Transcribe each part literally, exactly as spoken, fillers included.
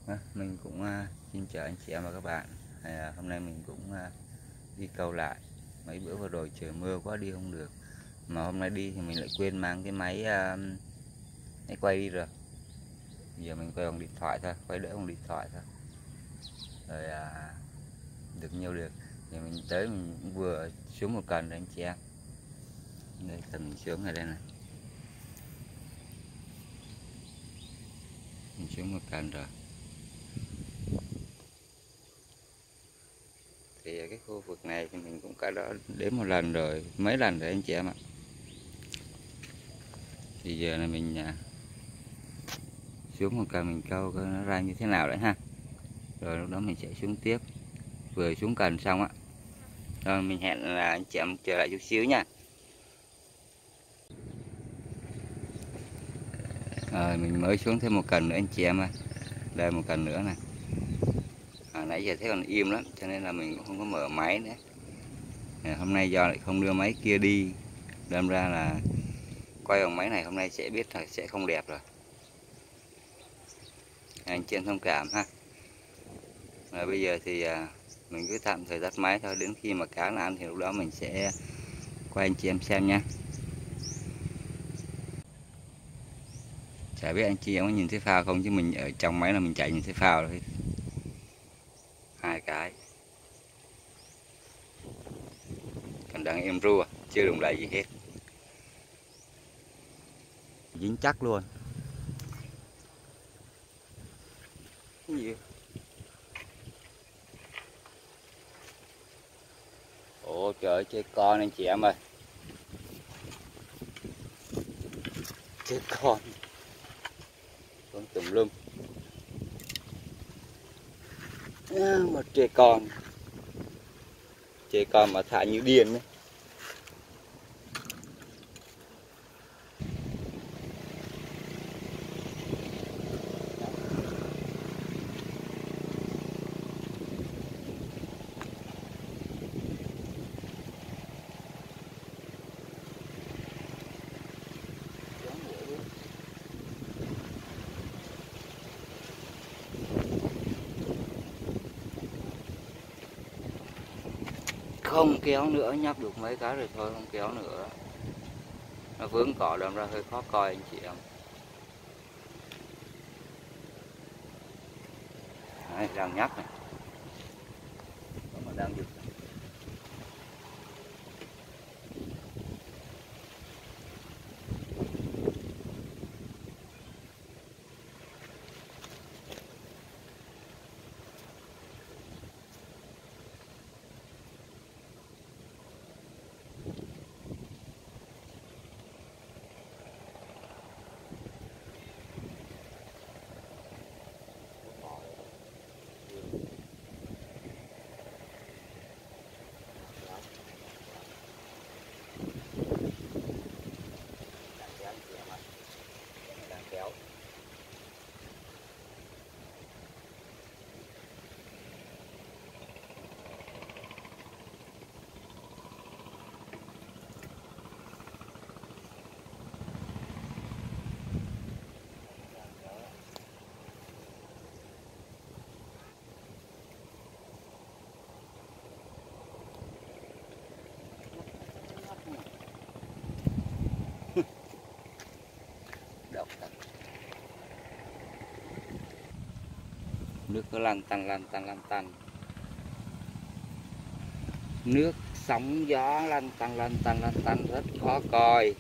Mình cũng uh, xin chào anh chị em và các bạn. À, hôm nay mình cũng uh, đi câu lại. Mấy bữa vừa rồi trời mưa quá đi không được, mà hôm nay đi thì mình lại quên mang cái máy uh, máy quay đi rồi. Giờ mình quay bằng điện thoại thôi, quay đỡ bằng điện thoại thôi. Rồi uh, được nhiều được. Giờ mình tới mình cũng vừa xuống một cần rồi anh chị em. Đây tầm mình xuống ở đây này. Mình xuống một cần rồi. Thì cái khu vực này thì mình cũng cả đó đến một lần rồi, mấy lần rồi anh chị em ạ. Thì giờ là mình à, xuống một cần mình câu coi nó ra như thế nào đấy ha. Rồi lúc đó mình sẽ xuống tiếp. Vừa xuống cần xong á. Rồi mình hẹn là anh chị em trở lại chút xíu nha. Rồi mình mới xuống thêm một cần nữa anh chị em ơi. Đây một cần nữa này. À, nãy giờ thấy còn im lắm cho nên là mình cũng không có mở máy nữa. À, hôm nay do lại không đưa máy kia đi, đâm ra là quay bằng máy này hôm nay sẽ biết là sẽ không đẹp rồi. Anh chị em thông cảm ha. Rồi bây giờ thì à, mình cứ tạm thời tắt máy thôi, đến khi mà cá nó ăn thì lúc đó mình sẽ quay anh chị em xem nha. Chả biết anh chị em có nhìn thấy phao không, chứ mình ở trong máy là mình chạy nhìn thấy phao rồi. Hai cái còn đang em ru, chưa đụng lại gì hết, dính chắc luôn. Cái gì? Ồ trời ơi, chơi con anh chị em ơi, chơi con con tùm lum à, một chơi con chơi con mà thả như điên đấy. Không kéo nữa, nhắc được mấy cái rồi thôi không kéo nữa, nó vướng cỏ đâm ra hơi khó coi anh chị em. Đấy, đang nhắc này, mà đang giật. Nước nó lăn tăn lăn tăn lăn tăn, nước sóng gió lăn tăn lăn tăn lăn tăn rất khó coi,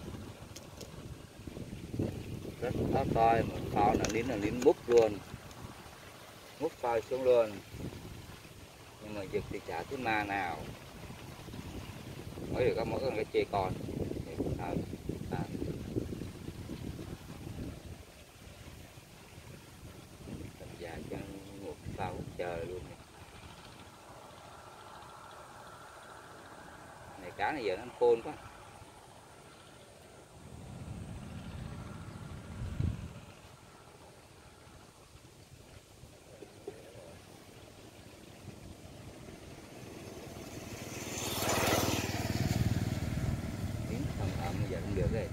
rất khó coi. Một phao là nín là nín múc luôn, múc phao xuống luôn, nhưng mà giật thì chả thấy ma nào. Mới được có mỗi con cái chê con à, à. Dài cho một phao chờ luôn này. Này cá này giờ nó khôn quá. Giờ không được rồi.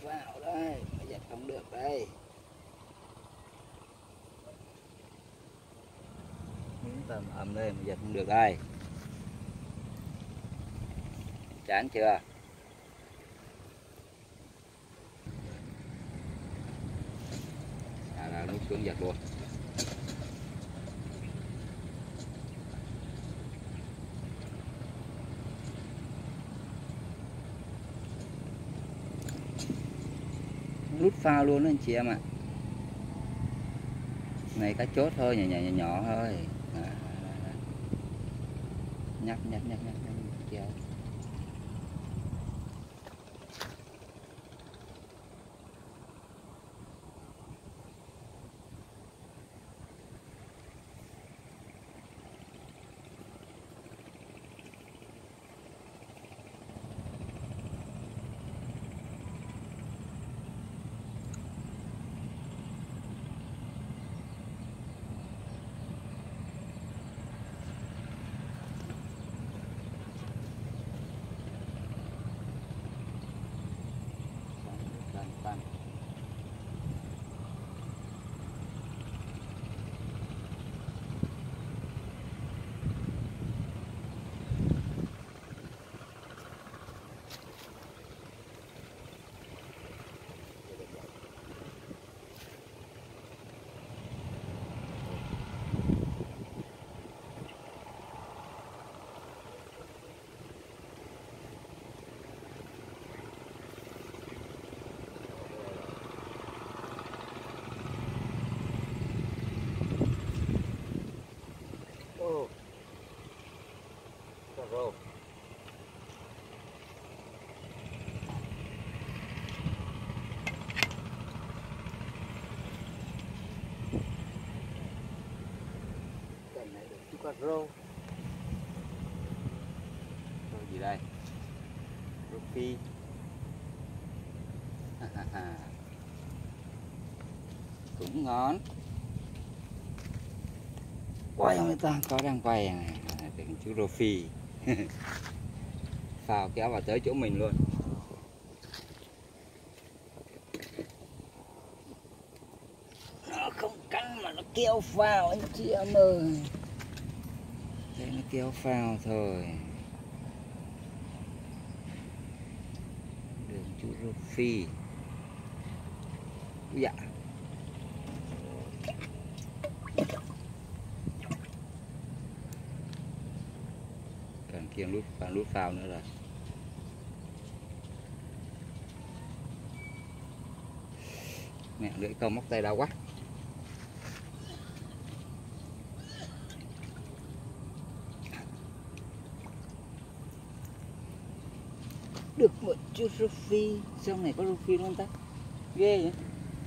vào đây, mà giật không được đây. Miếng tầm ẩm đây mà giật không được đây. Chán chưa? À là nút xuống giật luôn. Nút phao luôn đó anh chị em ạ. Này cá chốt thôi, nhỏ nhỏ nhỏ, nhỏ thôi. À, nhấp nhấp nhấp nhấp nhấp kéo. Oh, rồi. Cần này được chú cá rô. Rô gì đây? Rô phi. Cũng ngon. Quay người ta có đang quay này, tưởng chú rô phi. Phao kéo vào tới chỗ mình luôn. Nó không cắn mà nó kéo phao anh chị em ơi. Đây nó kéo phao thôi. Đường chú rô phi. Dạ. Còn kia nút còn nút phao nữa rồi. Mẹ lưỡi câu móc tay đau quá. Được một chú rô phi. Trong này có rô phi luôn ta. Ghê vậy.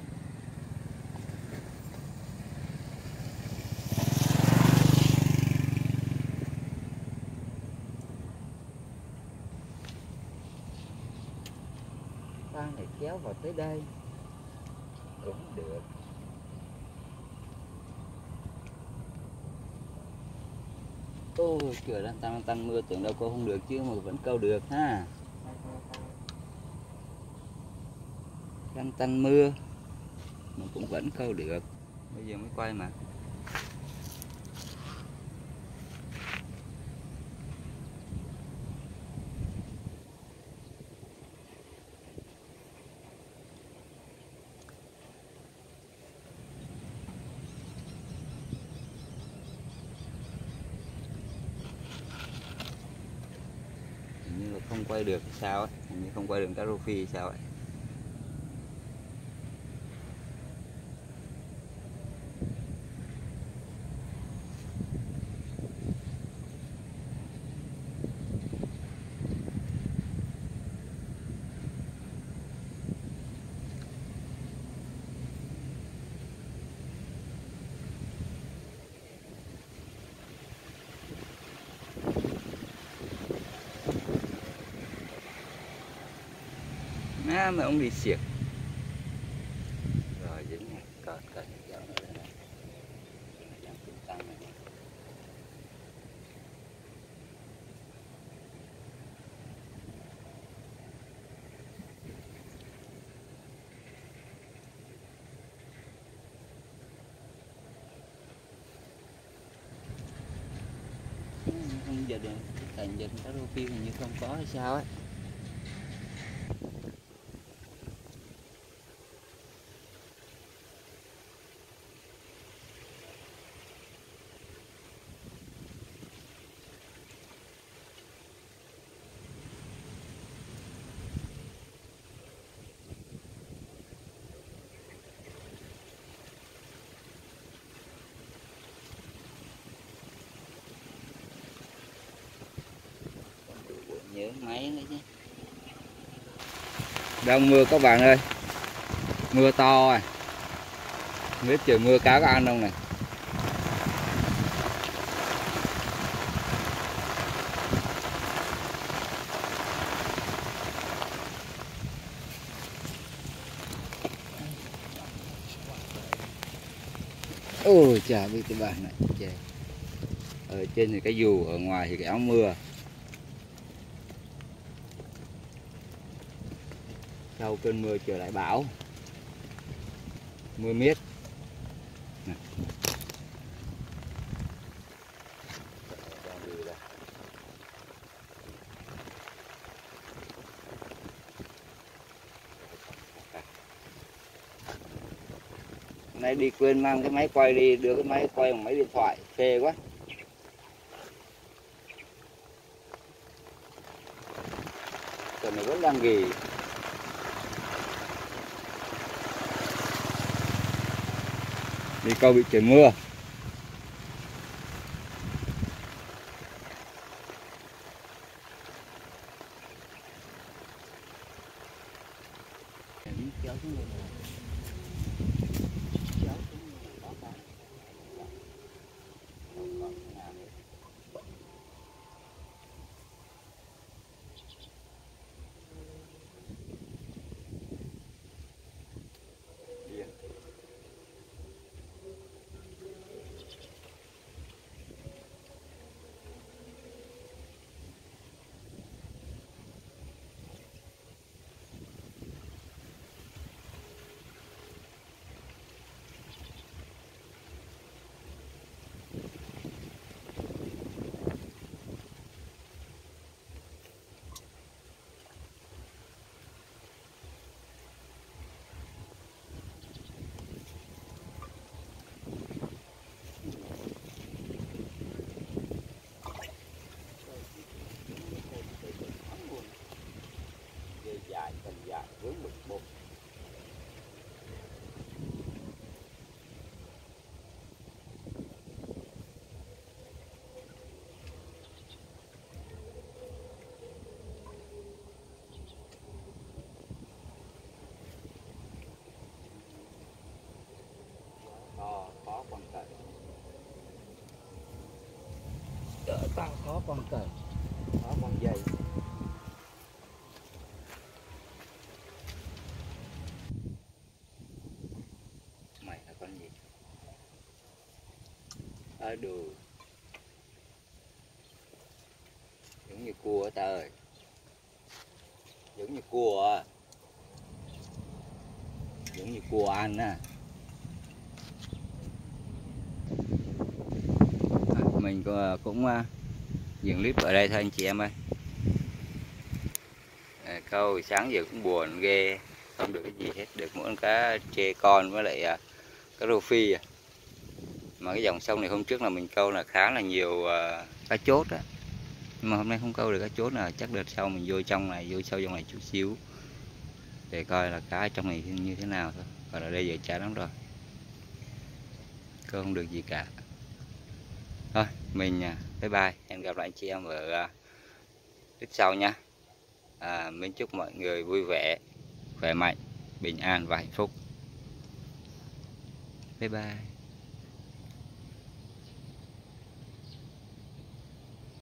Phao này kéo vào tới đây cũng được. Ôi trời, đang tăng tăng mưa tưởng đâu câu không được chứ mà vẫn câu được ha. Đang tăng mưa mà cũng vẫn câu được. Bây giờ mới quay mà. Hình như là không quay được sao ấy, hình như không quay được cá rô phi sao ấy. À, mà ông đi xiếc rồi dính này, cọt cọt dạo nữa đây này. Đang tăng này. giờ thì thành giờ cá rô phi hình như không có hay sao ấy. Nhớ máy nữa chứ. Đang mưa các bạn ơi, mưa to à, không biết trời mưa cá có ăn không này. Ôi chà, biết các bạn này, trời. Ở trên thì cái dù, ở ngoài thì cái áo mưa. Sau cơn mưa trở lại bão, mưa miết. Này. Hôm nay đi quên mang cái máy quay đi, đưa cái máy quay bằng máy điện thoại, phê quá. Còn này vẫn đang nghỉ. Đi câu bị trời mưa. Dài, cần dài, vướng bực bột. To, khó con cậy. Đỡ tao khó con cậy, khó con dây. Mày là con gì? Ở đồ. Giống như cua á ta ơi. Giống như cua à. Giống như cua ăn á. À, mình cũng uh, dừng clip ở đây thôi anh chị em ơi. À, câu sáng giờ cũng buồn ghê, không được cái gì hết, được mỗi cá trê con với lại uh, cá rô phi à. Mà cái dòng sông này hôm trước là mình câu là khá là nhiều uh, cá chốt á, nhưng mà hôm nay không câu được cá chốt nào. Chắc đợt sau mình vô trong này, vô sâu trong này chút xíu để coi là cá trong này như thế nào thôi. Còn ở đây giờ chán lắm rồi, câu không được gì cả. Thôi mình uh, bye bye, hẹn gặp lại anh chị em ở uh, clip sau nha. À, mình chúc mọi người vui vẻ, khỏe mạnh, bình an và hạnh phúc. Bye bye.